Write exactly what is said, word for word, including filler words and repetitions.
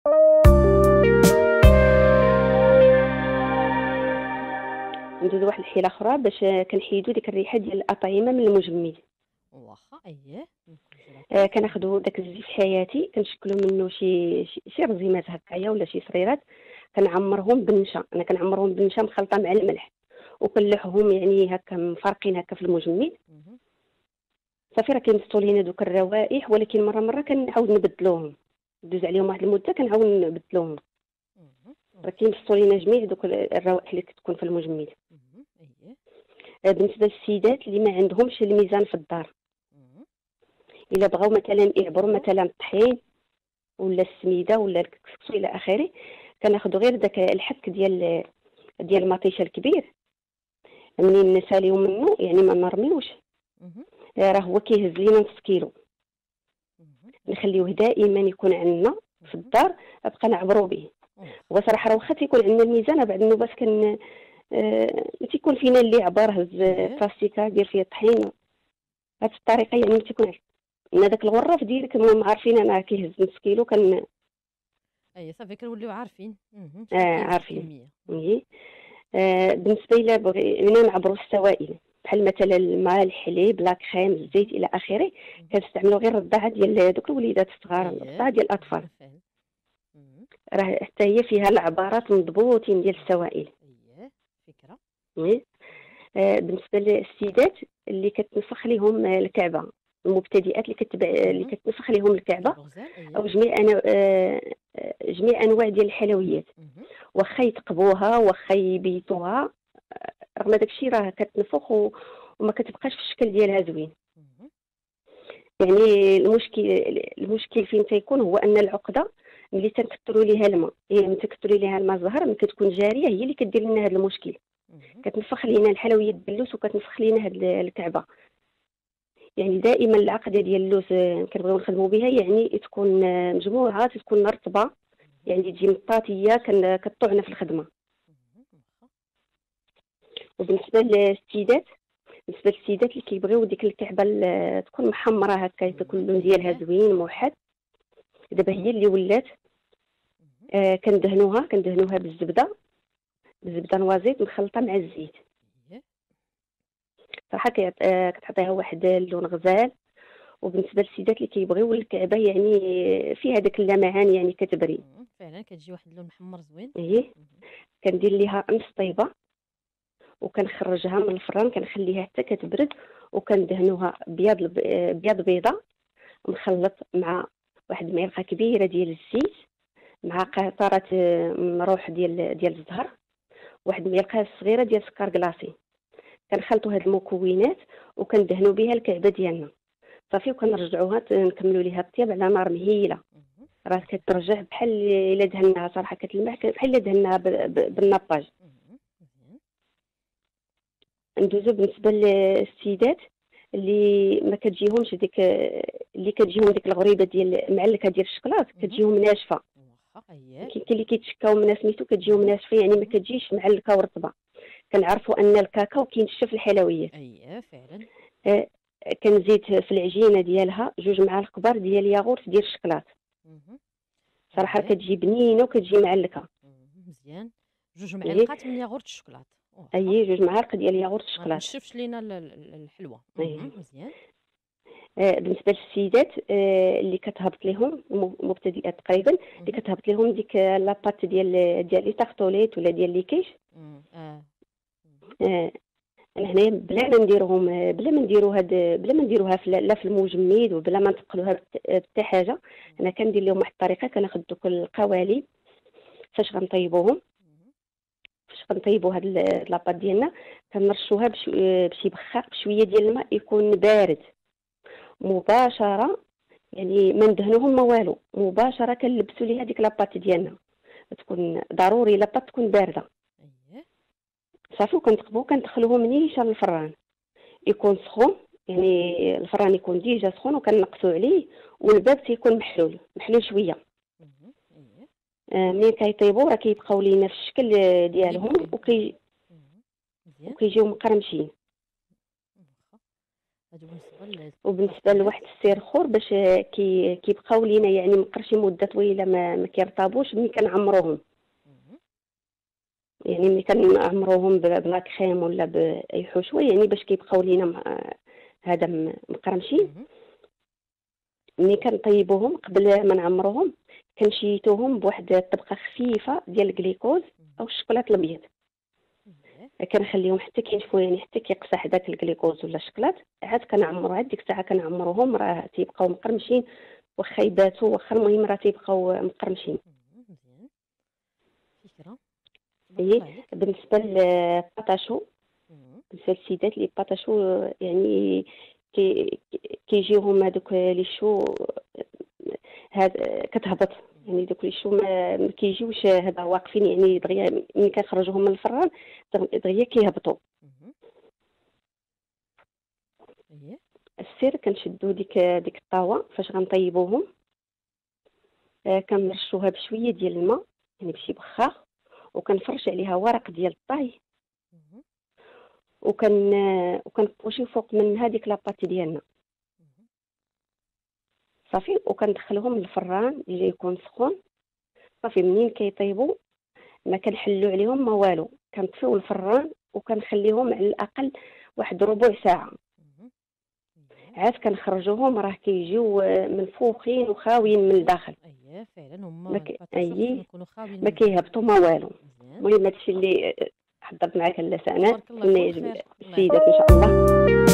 ندوزو واحد الحيلة أخرى باش كنحيدو ديك الريحة ديال الأطعمة من المجمد. واخا أييه آه، كنتو كناخدو داك الزيت حياتي كنشكلو منه شي شي شي رزيمات هكايا ولا شي صريرات، كنعمرهم بالنشا. انا كنعمرهم بالنشا مخلطه مع الملح، وكنلوحهم يعني هكا مفرقين هكا في المجمد. مهم. صافي راه كينبسطوا لينا دوك الروائح، ولكن مره مره كنعاود نبدلوهم، ندوز عليهم واحد المده كنعاود نبدلوهم. مهم. راه واخا كينبسطوا لينا جميع دوك الروائح اللي كتكون في المجمد. مهم. أييه آه، بالنسبه للسيدات اللي ما عندهمش الميزان في الدار، مهم. الا بغاو مثلا يعبروا أيوه مثلا الطحين ولا السميده ولا الكسكسو الى اخره، كناخذوا غير داك الحك ديال ديال المطيشه الكبير، منين نساليو منه يعني ما نرميوش. مهم. آه، راه هو كيهز لينا نص كيلو، مهم. أييه نخليوه دائما يكون عندنا في مهم. الدار، بقى نعبروا به. واخا هو صراحه راه واخا تيكون عندنا الميزان، بعد النوبات كن آه، ما تيكون فينا اللي عبار هز أييه بلاستيكه دير فيها الطحين. بهذه الطريقه يعني ما تيكون عندنا داك الغراف ديالك، المهم عارفين انا كيهز نص كيلو كن أييه صافي كنوليو عارفين مهم. آه شحال كيهز عارفين. الكمية. مهم. إيه. آه، بالنسبه الى بغينا نعبروا السوائل بحال مثلا الماء، الحليب، لا كريم، الزيت مهم. الى اخره، مهم. كنستعملوا غير الرضاعه ديال دوك الوليدات الصغار، أييه الرضاعه ديال الاطفال. بالفعل. مهم. راه حتى هي فيها العبارات مضبوطين ديال السوائل. أييه فكرة. إيه. آه، بالنسبه للسيدات اللي كتنفخ لهم الكعبه، المبتدئات اللي كتبع اللي مهم. كتنفخ لهم الكعبه، الغزال او أييه. جميع انا آه، آه، جميع انواع ديال الحلويات، مهم. واخا يتقبوها واخا يبيتوها، رغم داكشي راه كتنفخ و- وما كتبقاش في الشكل ديالها زوين. مهم. يعني المشكل المشكل فين تيكون هو ان العقده ملي تنكثروا ليها الماء، هي ملي تكثروا ليها الماء الزهر ملي كتكون جاريه هي اللي كدير لنا هذا المشكل، مهم. كتنفخ لينا الحلويات باللوز وكتنفخ لينا هاد الكعبه. يعني دائما العقده ديال اللوز آه، كنبغيو نخدموا بها، يعني تكون آه، مجموعه، تكون رطبه، يعني تجي مطاطيه كن- كطعنا في الخدمه. مهم. واخا وبالنسبه للسيدات، بالنسبه للسيدات اللي كيبغيو ديك الكعبه ال- تكون محمره هكا، تكون مهم. اللون ديالها أييه. زوين موحد، دابا هي اللي ولات. مهم. آه كندهنوها كندهنوها بالزبده، بالزبده نوازيت مخلطه مع الزيت. أييه. صراحه كيعط- آه كتعطيها واحد اللون غزال. وبالنسبه للسيدات اللي كيبغيو الكعبه يعني فيها داك اللمعان يعني كتبري، مهم. فعلا كتجي واحد اللون محمر زوين. ايه، مهم. كندير ليها نص طيبه وكنخرجها من الفران، كنخليها حتى كتبرد، وكندهنوها بياض الب- آه، بياض بيضه مخلط مع واحد المعلقه كبيره ديال الزيت، مع مهم. قطره آه، مروح ديال ديال الزهر، واحد المعلقه صغيره ديال سكر كلاصي. كنخلطوا هاد المكونات وكندهنوا بها الكعبه ديالنا صافي، وكنرجعوها ت- نكملوا ليها الطياب على نار مهيله. مهم. راه واخا كترجع بحال الا دهناها، صراحه كتلمع ك- بحال الا دهناها ب- ب- أييه. بالناباج. مهم. مزيان. ندوزو بالنسبه للسيدات اللي ما كتجيهمش ديك، اللي كتجيهم ديك الغريبه ديال معلكه ديال الشكلاط، مهم. كتجيهم ناشفه. واخا أييه. كاين اللي كيتشكاو من سميتو كتجيهم مهم. ناشفه، يعني ما مهم. كتجيش معلكه ورطبه. كنعرفوا ان الكاكاو كينشف الحلويات. أييه فعلا. آه، كنزيد في العجينه ديالها جوج معالق كبار ديال الياغورت ديال الشكلاط. مهم. صراحه أييه. كتجي بنينه وكتجي معلكه. مهم. مزيان. جوج ايه. معلقات من ياغورت الشوكولات. واخا اي جوج معالق ديال الياغورت ما الشكلاط. تنشفش لينا ال- ال- الحلوى. ايه. مهم. مزيان. آه، بالنسبه للسيدات آه، اللي كتهبط لهم م- مبتدئات تقريبا، اللي مهم. كتهبط لهم ديك لاباط ديال ديال لي تارتوليت ولا ديال لي كيش. مم. اه. مهم. آه، انا هنايا بلا ما نديروهم، آه، بلا ما نديرو هاد بلا ما نديروها في لا في المجمد وبلا ما نثقلوها بت- بتا حاجه. انا مهم. كندير لهم واحد الطريقه، كناخذ دوك القوالب فاش غنطيبوهم، مهم. فاش غنطيبوا هاد ال- لاباط ديالنا، كنرشوها بشو- آه، بشي بخاق بشويه ديال الماء يكون بارد مباشره، يعني ما ندهنوهم ما والو، مباشره كنلبسوا ليها ديك لاباط ديالنا. تكون ضروري لاباط تكون بارده. اييه. صافي وكنتقبو كندخلوهم نيشان للفران، يكون سخون، يعني الفران يكون ديجا سخون وكنقصوا عليه، والباب تيكون محلول محلول شويه. مهم. اييه. آه، ملي كيطيبوا راه كيبقاو لينا في الشكل اللي ديالهم، بغينا. وكي مهم. مزيان. وكيجيو مقرمشين. واخا هادو بالنسبة لل وبالنسبه للطياب. لواحد السير اخر باش كي كيبقاو لينا يعني مقرشين مده طويله ما, ما كيرطابوش ملي كنعمروهم. اهم. يعني ملي كنعمروهم ب- بلا كريم ولا باي حشوه يعني باش كيبقاو لينا م- هذا م- مقرمشين. اهم. ملي كنطيبوهم قبل ما نعمروهم كنشيتوهم بواحد الطبقه خفيفه ديال الجليكوز او اهم. الشوكولاط الابيض. أييه. كنخليهم حتى كينشفوا يعني حتى كيقصح داك الجليكوز ولا الشوكولاط عاد كنعمرو عاد ديك الساعه كنعمروهم راه تيبقاو مقرمشين واخا يباتوا واخا المهم راه تيبقاو مقرمشين. اهم. مزيان. فكرة. تبارك اي الله عليك. بالنسبه للباطاشو، اهم. بالنسبه للسيدات لي باتاشو يعني كي كيجيوهم هذوك لي شو هاد كتهبط اهم. يعني دوك لي شو ما, ما كيجيوش هذا واقفين يعني دغيا ملي كنخرجوهم من الفران دغيا كيهبطوا. اهم. أييه. السر كنشدو ديك ديك الطاوه فاش غنطيبوهم، آه، كنرشوها بشويه ديال الماء يعني بشي بخاخ وكنفرش عليها ورق ديال الطاي اهم. وكن وكنبوشي فوق من هذيك لاباطي ديالنا اهم. صافي، وكندخلهم للفران اللي يكون سخون. صافي منين كيطيبوا ما كنحلوا عليهم ما والو، كنطفيو الفران وكنخليهم على الاقل واحد ربع ساعه اهم. أييه. عاد كنخرجوهم راه كيجيو آه، منفوخين وخاويين من مزيان. الداخل. أييه فعلًا ما هما ك... الباتاشو خصهم اي يكونوا خاويين ما من الداخل. كيهبطوا ما والو. مزيان. المهم هادشي اللي آه، حضرت معاك اللسانات تبارك الله كنا كل يعجب خير. الله السيدات يعطيك ان شاء الصحة. الله.